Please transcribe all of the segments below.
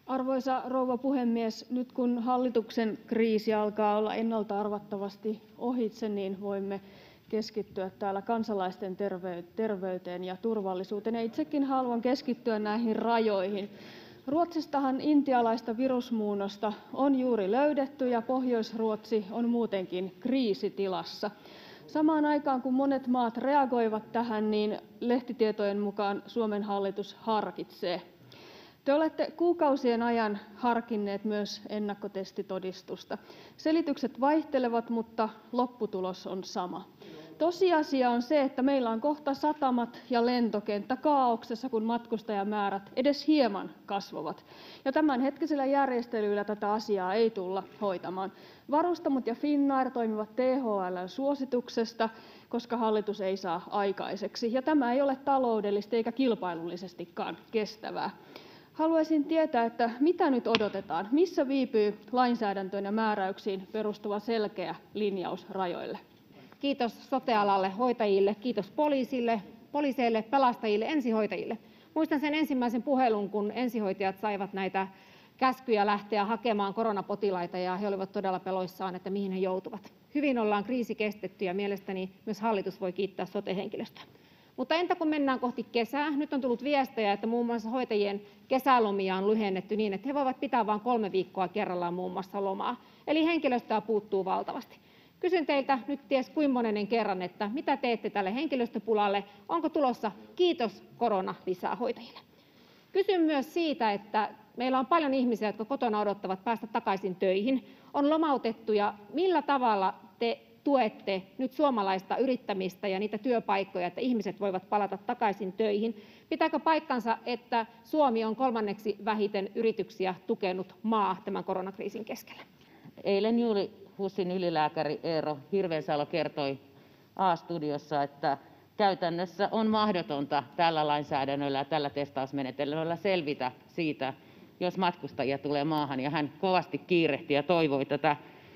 Arvoisa rouva puhemies! Nyt kun hallituksen kriisi alkaa olla ennalta-arvattavasti ohitse, niin voimme keskittyä täällä kansalaisten terveyteen ja turvallisuuteen. Itsekin haluan keskittyä näihin rajoihin. Ruotsistahan intialaista virusmuunnosta on juuri löydetty ja Pohjois-Ruotsi on muutenkin kriisitilassa. Samaan aikaan, kun monet maat reagoivat tähän, niin lehtitietojen mukaan Suomen hallitus harkitsee. Te olette kuukausien ajan harkinneet myös ennakkotestitodistusta. Selitykset vaihtelevat, mutta lopputulos on sama. Tosiasia on se, että meillä on kohta satamat ja lentokenttä kaaoksessa, kun matkustajamäärät edes hieman kasvavat. Ja tämänhetkisellä järjestelyillä tätä asiaa ei tulla hoitamaan. Varustamot ja Finnair toimivat THL:n suosituksesta, koska hallitus ei saa aikaiseksi. Ja tämä ei ole taloudellisesti eikä kilpailullisestikaan kestävää. Haluaisin tietää, että mitä nyt odotetaan? Missä viipyy lainsäädäntöön ja määräyksiin perustuva selkeä linjaus rajoille? Kiitos sote-alalle, hoitajille, kiitos poliiseille, pelastajille, ensihoitajille. Muistan sen ensimmäisen puhelun, kun ensihoitajat saivat näitä käskyjä lähteä hakemaan koronapotilaita ja he olivat todella peloissaan, että mihin he joutuvat. Hyvin ollaan kriisi kestetty ja mielestäni myös hallitus voi kiittää sote-henkilöstöä. Mutta entä kun mennään kohti kesää? Nyt on tullut viestejä, että muun muassa hoitajien kesälomia on lyhennetty niin, että he voivat pitää vain 3 viikkoa kerrallaan muun muassa lomaa. Eli henkilöstöä puuttuu valtavasti. Kysyn teiltä nyt ties kuinka monennen kerran, että mitä teette tälle henkilöstöpulalle? Onko tulossa kiitos korona lisää hoitajille? Kysyn myös siitä, että meillä on paljon ihmisiä, jotka kotona odottavat päästä takaisin töihin. On lomautettuja. Millä tavalla te tuette nyt suomalaista yrittämistä ja niitä työpaikkoja, että ihmiset voivat palata takaisin töihin? Pitääkö paikkansa, että Suomi on 3. vähiten yrityksiä tukenut maa tämän koronakriisin keskellä? Eilen juuri HUSin ylilääkäri Eero Hirvensalo kertoi A-studiossa, että käytännössä on mahdotonta tällä lainsäädännöllä ja tällä testausmenetelmällä selvitä siitä, jos matkustajia tulee maahan, ja hän kovasti kiirehti ja toivoi tätä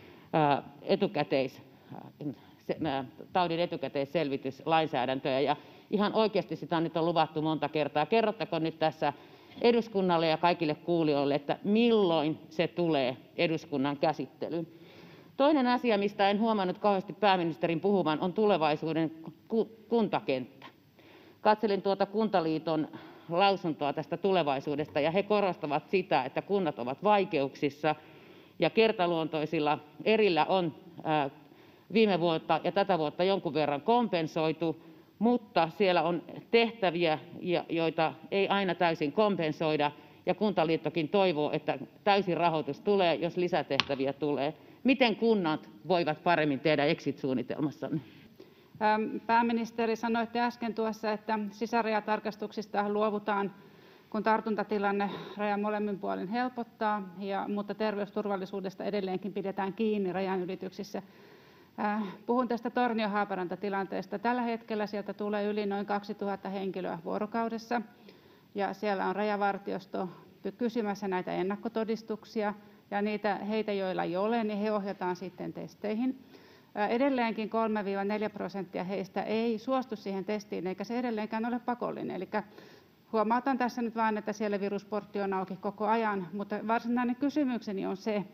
taudin etukäteisselvityslainsäädäntöä, ja ihan oikeasti sitä nyt on luvattu monta kertaa. Kerrotteko nyt tässä eduskunnalle ja kaikille kuulijoille, että milloin se tulee eduskunnan käsittelyyn? Toinen asia, mistä en huomannut kauheasti pääministerin puhuvan, on tulevaisuuden kuntakenttä. Katselin tuota Kuntaliiton lausuntoa tästä tulevaisuudesta, ja he korostavat sitä, että kunnat ovat vaikeuksissa ja kertaluontoisilla erillä on viime vuotta ja tätä vuotta jonkun verran kompensoitu, mutta siellä on tehtäviä, joita ei aina täysin kompensoida, ja Kuntaliittokin toivoo, että täysi rahoitus tulee, jos lisätehtäviä tulee. Miten kunnat voivat paremmin tehdä exit-suunnitelmassanne? Pääministeri, sanoitte äsken tuossa, että sisärajatarkastuksista luovutaan, kun tartuntatilanne rajan molemmin puolin helpottaa, mutta terveysturvallisuudesta edelleenkin pidetään kiinni rajanylityksissä. Puhun tästä Tornio-Haaparanta-tilanteesta. Tällä hetkellä sieltä tulee yli noin 2000 henkilöä vuorokaudessa, ja siellä on rajavartiosto kysymässä näitä ennakkotodistuksia, ja heitä, joilla ei ole, niin he ohjataan sitten testeihin. Edelleenkin 3–4% heistä ei suostu siihen testiin, eikä se edelleenkään ole pakollinen. Eli huomautan tässä nyt vain, että siellä virusportti on auki koko ajan, mutta varsinainen kysymykseni on se,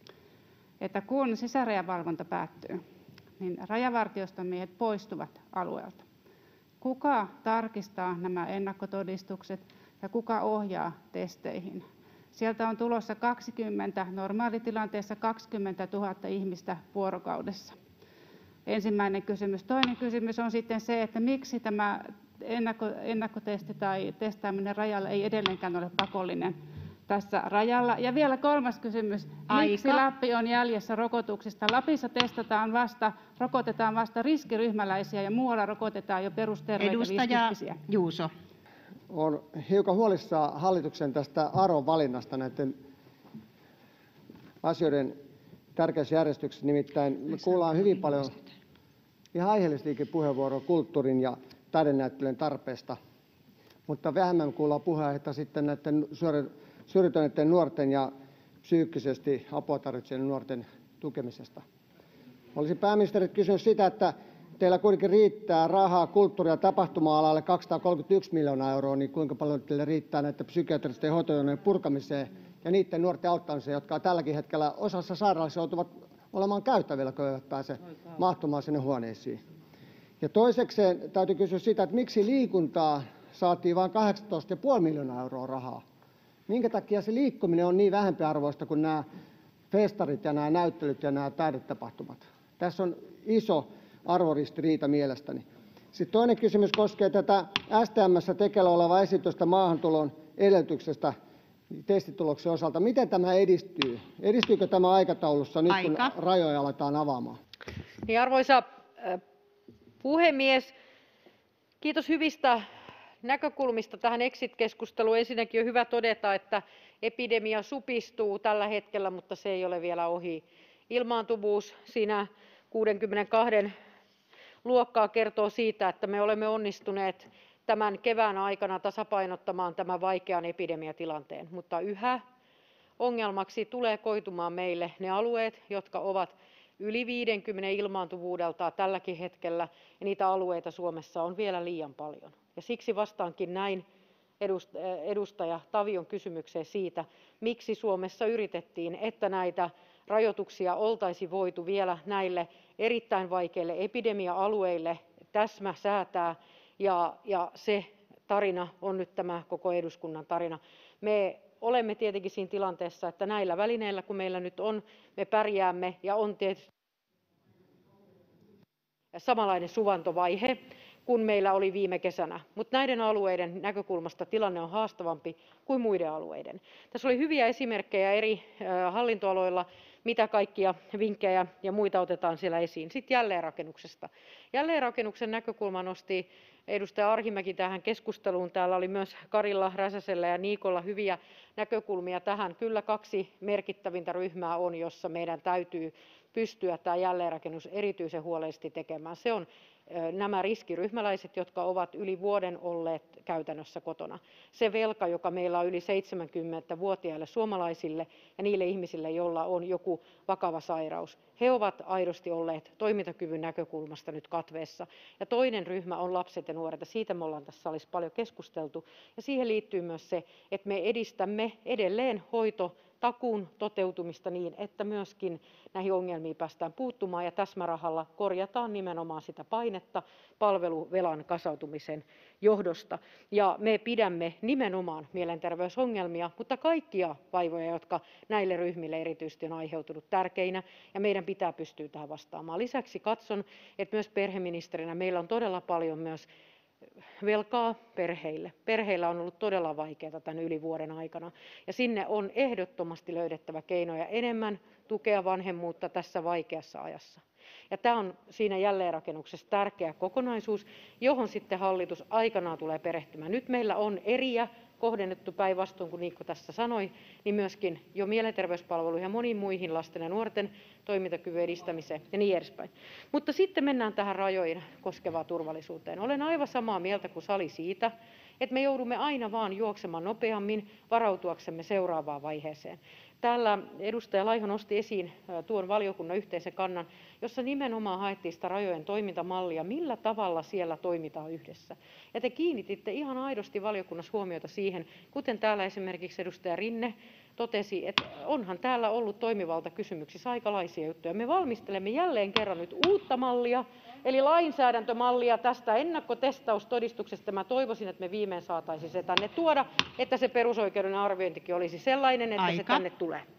että kun sisärajavalvonta päättyy, niin rajavartioston miehet poistuvat alueelta. Kuka tarkistaa nämä ennakkotodistukset ja kuka ohjaa testeihin? Sieltä on tulossa 20, normaalitilanteessa 20 000 ihmistä vuorokaudessa. Ensimmäinen kysymys. Toinen kysymys on sitten se, että miksi tämä ennakkotesti tai testaaminen rajalla ei edelleenkään ole pakollinen tässä rajalla. Ja vielä 3. kysymys. Miksi Lappi on jäljessä rokotuksista? Lapissa rokotetaan vasta riskiryhmäläisiä ja muualla rokotetaan jo perusterveitä 50-vuotiaita. Juuso. Olen hiukan huolissaan hallituksen tästä arvovalinnasta näiden asioiden tärkeässä järjestyksessä. Nimittäin me kuullaan hyvin paljon ihan aiheellisiakin puheenvuoroja kulttuurin ja taidenäyttelyjen tarpeesta, mutta vähemmän kuullaan puheenaiheita sitten näiden syrjäytyneiden nuorten ja psyykkisesti apua tarvitsevien nuorten tukemisesta. Olisin pääministeriltä kysynyt sitä, että teillä kuitenkin riittää rahaa kulttuuri- ja tapahtuma-alalle 231 miljoonaa euroa, niin kuinka paljon teille riittää näiden psykiatristen hoitojonojen purkamiseen ja niiden nuorten auttamiseen, jotka tälläkin hetkellä osassa sairaaloissa joutuvat olemaan käytävillä, kun eivät pääse mahtumaan sinne huoneisiin. Ja toisekseen täytyy kysyä sitä, että miksi liikuntaa saatiin vain 18,5 miljoonaa euroa rahaa. Minkä takia se liikkuminen on niin vähempiarvoista kuin nämä festarit ja nämä näyttelyt ja nämä taidetapahtumat? Tässä on iso arvoristiriita mielestäni. Sitten toinen kysymys koskee tätä STM:ssä tekeillä olevaa esitystä maahantulon edellytyksestä testituloksen osalta. Miten tämä edistyy? Edistyykö tämä aikataulussa nyt, kun rajoja aletaan avaamaan? Niin, arvoisa puhemies! Kiitos hyvistä näkökulmista tähän exit-keskusteluun. Ensinnäkin on hyvä todeta, että epidemia supistuu tällä hetkellä, mutta se ei ole vielä ohi. Ilmaantuvuus siinä 62 luokkaa kertoo siitä, että me olemme onnistuneet tämän kevään aikana tasapainottamaan tämän vaikean epidemiatilanteen, mutta yhä ongelmaksi tulee koitumaan meille ne alueet, jotka ovat yli 50 ilmaantuvuudeltaan tälläkin hetkellä, ja niitä alueita Suomessa on vielä liian paljon. Ja siksi vastaankin näin edustaja Tavion kysymykseen siitä, miksi Suomessa yritettiin, että näitä rajoituksia oltaisiin voitu vielä näille erittäin vaikeille epidemia-alueille täsmäsäätää, ja se tarina on nyt tämä koko eduskunnan tarina. Me olemme tietenkin siinä tilanteessa, että näillä välineillä, kun meillä nyt on, me pärjäämme, ja on tietysti samanlainen suvantovaihe kuin meillä oli viime kesänä, mutta näiden alueiden näkökulmasta tilanne on haastavampi kuin muiden alueiden. Tässä oli hyviä esimerkkejä eri hallintoaloilla, mitä kaikkia vinkkejä ja muita otetaan siellä esiin. Sitten jälleenrakennuksesta. Jälleenrakennuksen näkökulma nosti edustaja Arhinmäki tähän keskusteluun. Täällä oli myös Karilla, Räsäsellä ja Niikolla hyviä näkökulmia tähän. Kyllä 2 merkittävintä ryhmää on, jossa meidän täytyy pystyä tämä jälleenrakennus erityisen huolellisesti tekemään. Se on nämä riskiryhmäläiset, jotka ovat yli vuoden olleet käytännössä kotona. Se velka, joka meillä on yli 70-vuotiaille suomalaisille ja niille ihmisille, joilla on joku vakava sairaus, he ovat aidosti olleet toimintakyvyn näkökulmasta nyt katveessa. Ja toinen ryhmä on lapset ja nuoret, ja siitä me ollaan tässä salissa paljon keskusteltu. Ja siihen liittyy myös se, että me edistämme edelleen hoitotakuun toteutumista niin, että myöskin näihin ongelmiin päästään puuttumaan, ja täsmärahalla korjataan nimenomaan sitä painetta palveluvelan kasautumisen johdosta. Ja me pidämme nimenomaan mielenterveysongelmia, mutta kaikkia vaivoja, jotka näille ryhmille erityisesti on aiheutunut, tärkeinä, ja meidän pitää pystyä tähän vastaamaan. Lisäksi katson, että myös perheministerinä meillä on todella paljon myös velkaa perheille. Perheillä on ollut todella vaikeaa tämän yli vuoden aikana, ja sinne on ehdottomasti löydettävä keinoja enemmän tukea vanhemmuutta tässä vaikeassa ajassa. Ja tämä on siinä jälleenrakennuksessa tärkeä kokonaisuus, johon sitten hallitus aikanaan tulee perehtymään. Nyt meillä on eriä kohdennettu päinvastoin kuin Niikko tässä sanoi, niin myöskin jo mielenterveyspalveluihin ja moniin muihin lasten ja nuorten toimintakyvyn edistämiseen ja niin edespäin. Mutta sitten mennään tähän rajojen koskevaan turvallisuuteen. Olen aivan samaa mieltä kuin sali siitä, että me joudumme aina vaan juoksemaan nopeammin varautuaksemme seuraavaan vaiheeseen. Täällä edustaja Laiho nosti esiin tuon valiokunnan yhteisen kannan, jossa nimenomaan haettiin sitä rajojen toimintamallia, millä tavalla siellä toimitaan yhdessä. Ja te kiinnititte ihan aidosti valiokunnassa huomiota siihen, kuten täällä esimerkiksi edustaja Rinne totesi, että onhan täällä ollut toimivaltakysymyksissä aikalaisia juttuja. Me valmistelemme jälleen kerran nyt uutta mallia, eli lainsäädäntömallia tästä ennakkotestaustodistuksesta. Mä toivoisin, että me viimein saataisiin se tänne tuoda, että se perusoikeuden arviointikin olisi sellainen, että se tänne tulee.